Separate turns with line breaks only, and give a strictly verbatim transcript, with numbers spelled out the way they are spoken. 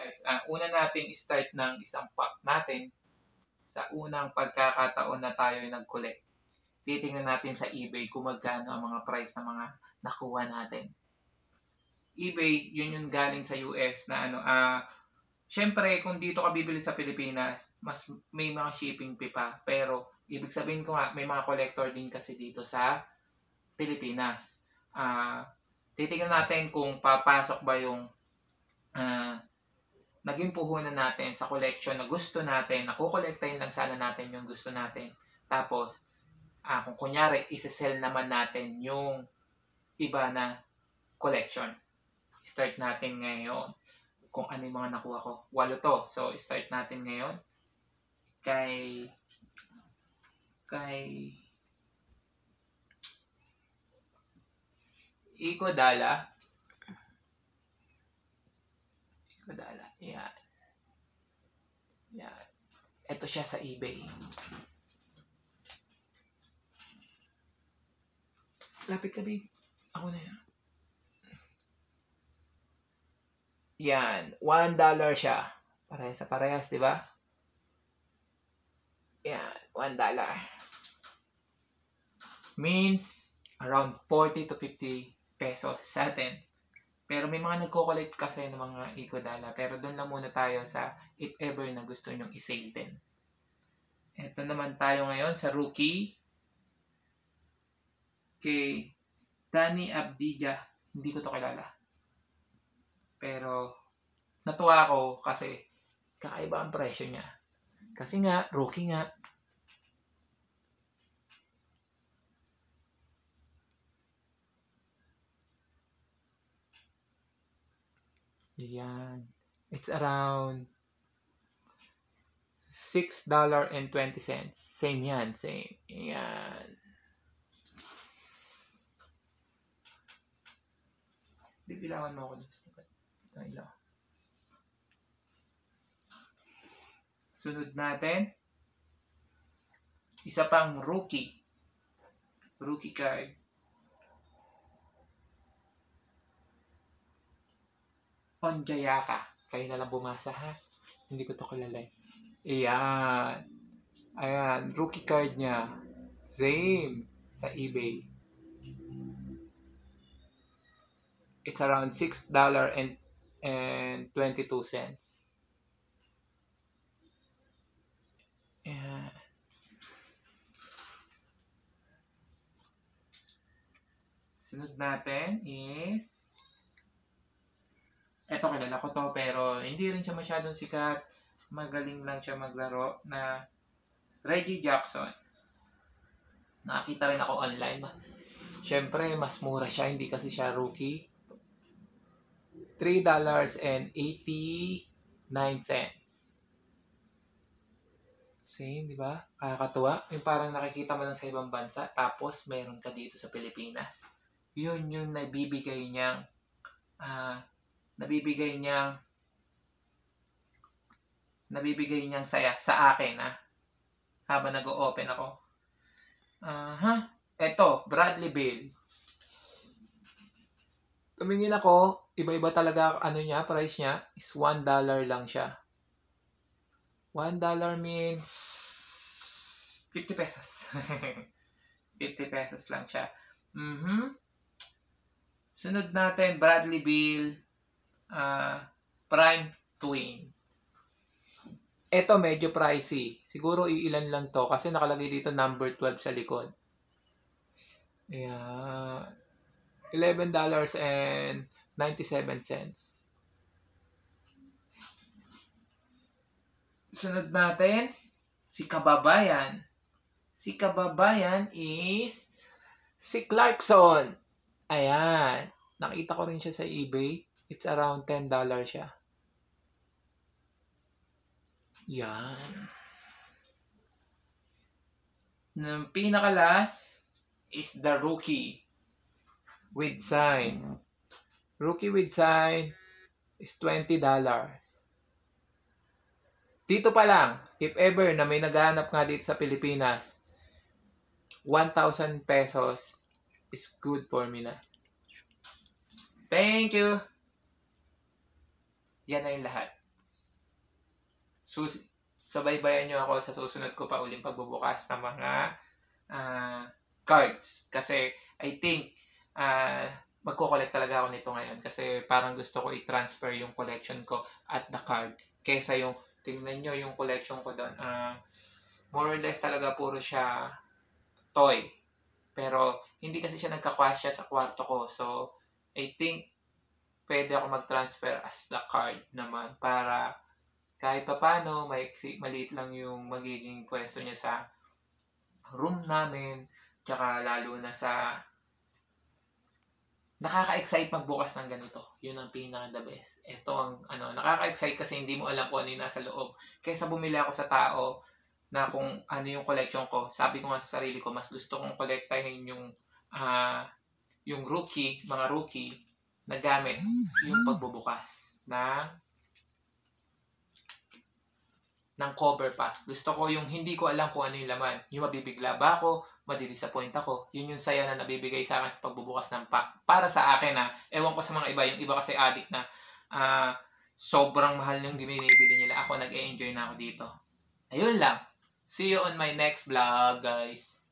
guys. Uh, una natin start ng isang pack natin. Sa unang pagkakataon na tayo ay nag-collect, titingnan natin sa eBay kung magkano ang mga price ng mga nakuha natin. eBay, yun yung galing sa U S na ano, ah, uh, syempre kung dito ka bibili sa Pilipinas, mas may mga shipping fee pa. Pero, ibig sabihin ko nga, may mga collector din kasi dito sa Pilipinas. Ah, uh, titingnan natin kung papasok ba yung uh, naging puhunan natin sa collection na gusto natin, na kukolektahin lang sana natin yung gusto natin. Tapos, ah, kung kunyari, isa-sell naman natin yung iba na collection. Start natin ngayon kung ano yung mga nakuha ko. Walo to. So, start natin ngayon kay kay Iko Dala. Iko Dala. Yan. Yan. Ito siya sa eBay. Lapit ka, babe. Ako na yan. Yan. One dollar siya. Parehas sa parehas, di ba? Yan. One dollar. Means around forty to fifty pesos sa atin. Pero may mga nagko-collect kasi ng mga Iko Dala. Pero doon lang muna tayo sa if ever na gusto nyong i-sale din. Ito naman tayo ngayon sa rookie. Kay Danny Abdija. Hindi ko to kilala. Pero natuwa ako kasi kakaiba ang presyo niya. Kasi nga, rookie nga. Yan. It's around six dollars and twenty cents. Same yan. Same. Yan. Bibilangan mo ako dito. Ito ilaw. Sunod natin. Isa pang rookie. Rookie card. Onjayaka. Kayo na lang bumasa, ha? Hindi ko to kilala. Ayan. Ayan. Rookie card niya. Same. Sa eBay. It's around six dollars and twenty-two cents. Ayan. Sunod natin is eto, kilala ko to pero hindi rin siya masyadong sikat. Magaling lang siya maglaro na Reggie Jackson. Nakakita rin ako online. Siyempre, mas mura siya. Hindi kasi siya rookie. three dollars and eighty-nine cents. Same, di ba? Kakatuwa. Yung parang nakikita mo lang sa ibang bansa, tapos meron ka dito sa Pilipinas. Yun yung nabibigay niyang uh, nabibigay niyang nabibigay niyang saya sa akin, ha? Habang nag-o-open ako. Aha. Uh-huh. Eto, Bradley Beal. Tumingin ako, iba-iba talaga ano niya, price niya is one dollar lang siya. one dollar means fifty pesos. fifty pesos lang siya. Mhm. Sunod natin, Bradley Beal, uh, Prime Twin. Ito medyo pricey. Siguro iilan lang to kasi nakalagay dito number twelve sa likod. Ayan. eleven dollars and ninety-seven cents. Sunod natin, si Kababayan. Si Kababayan is si Clarkson. Ayan. Nakita ko rin siya sa eBay. It's around ten dollars siya. Yan. Ng pinaka-last is the rookie with sign. Rookie with sign is twenty dollars. Dito pa lang, if ever na may naghahanap nga dito sa Pilipinas, one thousand pesos is good for me na. Thank you! Yan na yung lahat. sus sabaybayan nyo ako sa susunod ko pa uling pagbubukas ng mga uh, cards. Kasi I think uh, magko-collect talaga ako nito ngayon kasi parang gusto ko i-transfer yung collection ko at the card kesa yung tingnan nyo yung collection ko doon. Uh, more or less talaga puro siya toy. Pero hindi kasi siya nagkakasya sa kwarto ko. So I think pwede ako mag-transfer as the card naman para kahit pa paano, may maliit lang yung magiging pwesto niya sa room namin. Tsaka lalo na sa nakaka-excite magbukas ng ganito. Yun ang pinaka-the best. Ito ang ano, nakaka-excite kasi hindi mo alam kung ano yung nasa loob. Kaysa bumili ako sa tao na kung ano yung collection ko. Sabi ko nga sa sarili ko, mas gusto kong kolektahin yung uh, yung rookie, mga rookie na gamit yung pagbubukas ng ng cover pa. Gusto ko yung hindi ko alam kung ano yung laman. Yung mabibigla ba ako, madidisappoint ako. Yun yung saya na nabibigay sa akin sa pagbubukas ng pack. Para sa akin ha, ewan ko sa mga iba, yung iba kasi addict na uh, sobrang mahal yung binibili nila. Ako nag-e-enjoy na ako dito. Ayun lang. See you on my next vlog, guys.